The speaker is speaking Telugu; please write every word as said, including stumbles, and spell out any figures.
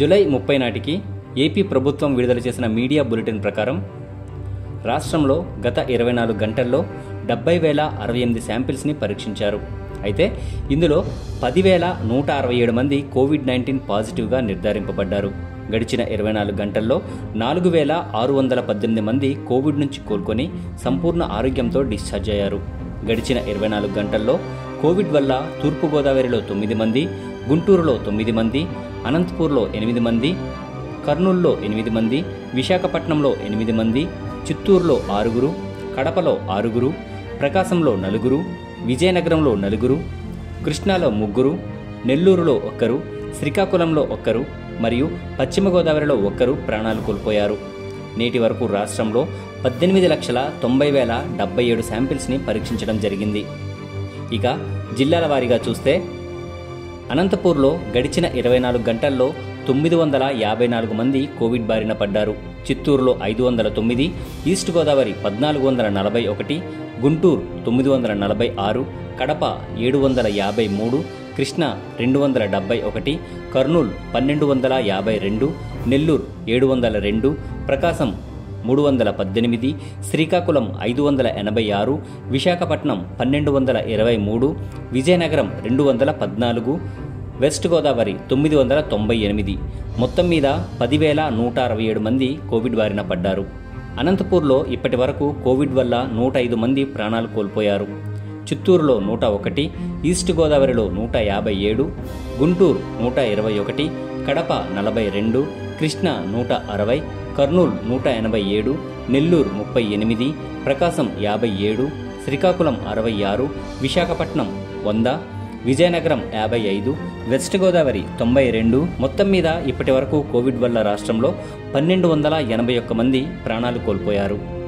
జూలై ముప్పై నాటికి ఏపీ ప్రభుత్వం విడుదల చేసిన మీడియా బులెటిన్ ప్రకారం రాష్ట్రంలో గత ఇరవై నాలుగు గంటల్లో డెబ్బై వేల అరవై ఎనిమిది శాంపిల్స్ని పరీక్షించారు. అయితే ఇందులో పదివేల నూట అరవై ఏడు మంది కోవిడ్ నైన్టీన్ పాజిటివ్గా నిర్ధారింపబడ్డారు. గడిచిన ఇరవై నాలుగు గంటల్లో నాలుగు వేల ఆరు వందల పద్దెనిమిది మంది కోవిడ్ నుంచి కోలుకొని సంపూర్ణ ఆరోగ్యంతో డిశ్చార్జ్ అయ్యారు. గడిచిన ఇరవై నాలుగు గంటల్లో కోవిడ్ వల్ల తూర్పుగోదావరిలో తొమ్మిది మంది, గుంటూరులో తొమ్మిది మంది, అనంతపూర్లో ఎనిమిది మంది, కర్నూలులో ఎనిమిది మంది, విశాఖపట్నంలో ఎనిమిది మంది, చిత్తూరులో ఆరుగురు, కడపలో ఆరుగురు, ప్రకాశంలో నలుగురు, విజయనగరంలో నలుగురు, కృష్ణాలో ముగ్గురు, నెల్లూరులో ఒక్కరు, శ్రీకాకుళంలో ఒక్కరు మరియు పశ్చిమ గోదావరిలో ఒక్కరు ప్రాణాలు కోల్పోయారు. నేటి వరకు రాష్ట్రంలో పద్దెనిమిది లక్షల తొంభై వేల డెబ్బై ఏడు శాంపిల్స్ని పరీక్షించడం జరిగింది. ఇక జిల్లాల వారీగా చూస్తే అనంతపూర్లో గడిచిన ఇరవై నాలుగు గంటల్లో తొమ్మిది వందల యాభై నాలుగు మంది కోవిడ్ బారిన పడ్డారు. చిత్తూరులో ఐదు వందల తొమ్మిది, ఈస్ట్ గోదావరి పద్నాలుగు వందల నలభై ఒకటి, గుంటూరు తొమ్మిది వందల నలభై ఆరు, కడప ఏడు వందల యాభై మూడు, కృష్ణా రెండు వందల డెబ్బై ఒకటి, కర్నూలు పన్నెండు వందల యాభై రెండు, నెల్లూరు ఏడు వందల రెండు, ప్రకాశం మూడు వందల పద్దెనిమిది, శ్రీకాకుళం ఐదు వందల ఎనభై ఆరు, విశాఖపట్నం పన్నెండు వందల ఇరవై మూడు, విజయనగరం రెండు వందల పద్నాలుగు, వెస్ట్ గోదావరి తొమ్మిది వందల తొంభై ఎనిమిది. మొత్తం మీద పదివేల నూట అరవై ఏడు మంది కోవిడ్ బారిన పడ్డారు. అనంతపూర్లో ఇప్పటి వరకు కోవిడ్ వల్ల నూట ఐదు మంది ప్రాణాలు కోల్పోయారు. చిత్తూరులో నూట ఒకటి, ఈస్ట్ గోదావరిలో నూట యాభై ఏడు, గుంటూరు నూట ఇరవై ఒకటి, కడప నలభై రెండు, కృష్ణా నూట అరవై, కర్నూలు నూట ఎనభై ఏడు, నెల్లూరు ముప్పై ఎనిమిది, ప్రకాశం యాభై ఏడు, శ్రీకాకుళం అరవై ఆరు, విశాఖపట్నం వంద, విజయనగరం యాభై ఐదు, వెస్ట్ గోదావరి తొంభై రెండు. మొత్తం మీద ఇప్పటి వరకు కోవిడ్ వల్ల రాష్ట్రంలో పన్నెండు వందల ఎనభై ఒక్క మంది ప్రాణాలు కోల్పోయారు.